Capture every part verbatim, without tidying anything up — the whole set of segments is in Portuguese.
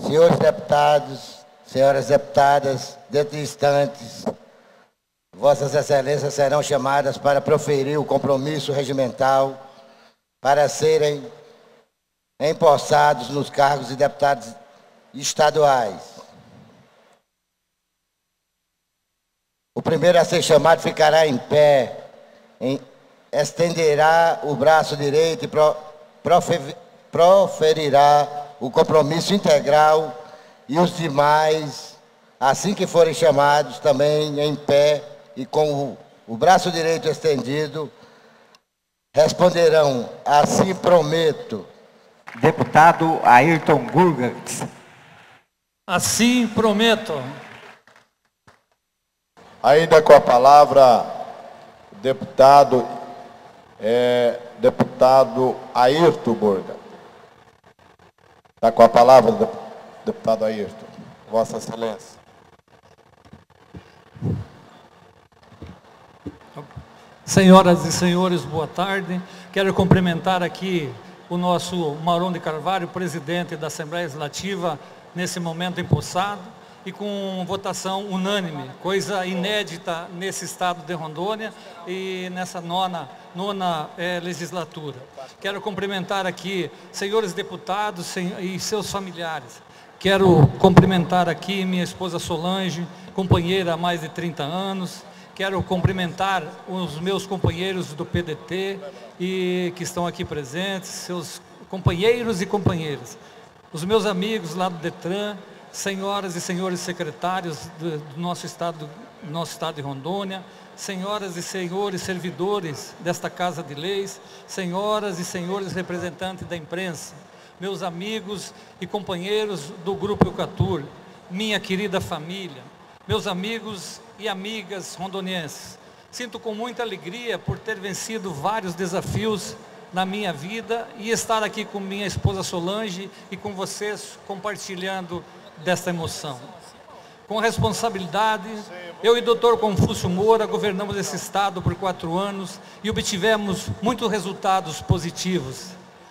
Senhores deputados, senhoras deputadas, dentro de instantes, Vossas Excelências serão chamadas para proferir o compromisso regimental para serem empossados nos cargos de deputados estaduais. O primeiro a ser chamado ficará em pé, em, estenderá o braço direito e pro, profe, proferirá o compromisso integral, e os demais, assim que forem chamados, também em pé e com o, o braço direito estendido, responderão: assim prometo. Deputado Ayrton Gurgantz. Assim prometo. Ainda com a palavra, deputado, é, deputado Ayrton Gurgantz. Está com a palavra, deputado Ayrton. Vossa Excelência. Senhoras e senhores, boa tarde. Quero cumprimentar aqui o nosso Maurão de Carvalho, presidente da Assembleia Legislativa, nesse momento empossado, e com votação unânime, coisa inédita nesse estado de Rondônia e nessa nona, nona é, legislatura. Quero cumprimentar aqui senhores deputados sen, e seus familiares. Quero cumprimentar aqui minha esposa Solange, companheira há mais de trinta anos. Quero cumprimentar os meus companheiros do P D T e que estão aqui presentes, seus companheiros e companheiras, os meus amigos lá do DETRAN, senhoras e senhores secretários do, do nosso estado, do nosso estado de Rondônia, senhoras e senhores servidores desta Casa de Leis, senhoras e senhores representantes da imprensa, meus amigos e companheiros do Grupo Eucatur, minha querida família, meus amigos e amigas rondonienses. Sinto com muita alegria por ter vencido vários desafios na minha vida e estar aqui com minha esposa Solange e com vocês compartilhando desta emoção. Com responsabilidade, eu e doutor Confúcio Moura governamos esse estado por quatro anos e obtivemos muitos resultados positivos.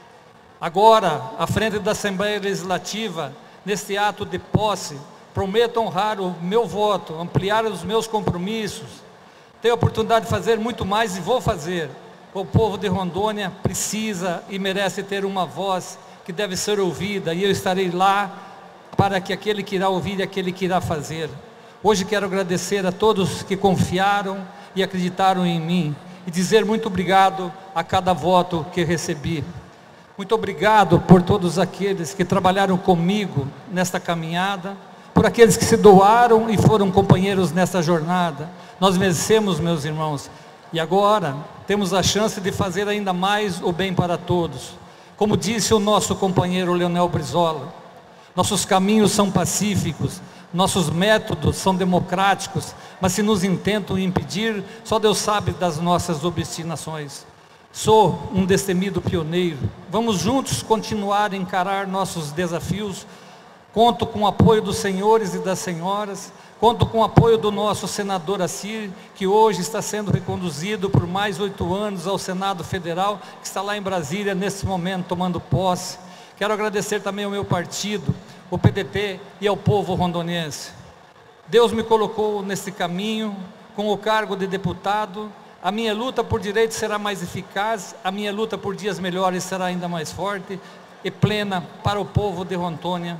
Agora, à frente da Assembleia Legislativa, neste ato de posse, prometo honrar o meu voto, ampliar os meus compromissos. Tenho a oportunidade de fazer muito mais e vou fazer. O povo de Rondônia precisa e merece ter uma voz que deve ser ouvida, e eu estarei lá para que aquele que irá ouvir e aquele que irá fazer. Hoje quero agradecer a todos que confiaram e acreditaram em mim e dizer muito obrigado a cada voto que recebi. Muito obrigado por todos aqueles que trabalharam comigo nesta caminhada, por aqueles que se doaram e foram companheiros nessa jornada. Nós merecemos, meus irmãos, e agora temos a chance de fazer ainda mais o bem para todos. Como disse o nosso companheiro Leonel Brizola, nossos caminhos são pacíficos, nossos métodos são democráticos, mas se nos intentam impedir, só Deus sabe das nossas obstinações. Sou um destemido pioneiro. Vamos juntos continuar a encarar nossos desafios. Conto com o apoio dos senhores e das senhoras, conto com o apoio do nosso senador Assir, que hoje está sendo reconduzido por mais oito anos ao Senado Federal, que está lá em Brasília, nesse momento, tomando posse. Quero agradecer também ao meu partido, o P D T, e ao povo rondoniense. Deus me colocou nesse caminho, com o cargo de deputado. A minha luta por direitos será mais eficaz, a minha luta por dias melhores será ainda mais forte e plena para o povo de Rondônia.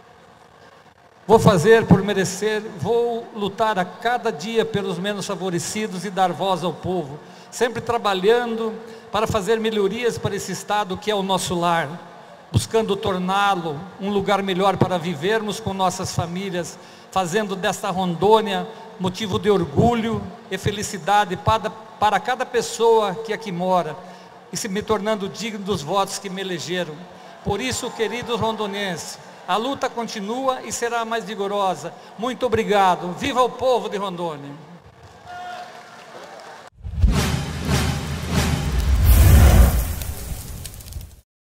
Vou fazer por merecer, vou lutar a cada dia pelos menos favorecidos e dar voz ao povo, sempre trabalhando para fazer melhorias para esse estado que é o nosso lar, buscando torná-lo um lugar melhor para vivermos com nossas famílias, fazendo desta Rondônia motivo de orgulho e felicidade para, para cada pessoa que aqui mora, e se me tornando digno dos votos que me elegeram. Por isso, queridos rondonienses, a luta continua e será mais vigorosa. Muito obrigado. Viva o povo de Rondônia!